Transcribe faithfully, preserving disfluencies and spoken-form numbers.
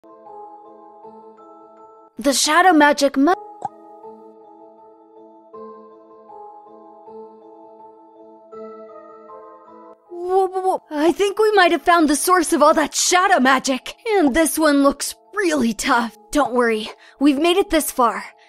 The shadow magic mu- Whoa, whoa, whoa. I think we might have found the source of all that shadow magic. And this one looks really tough. Don't worry, we've made it this far.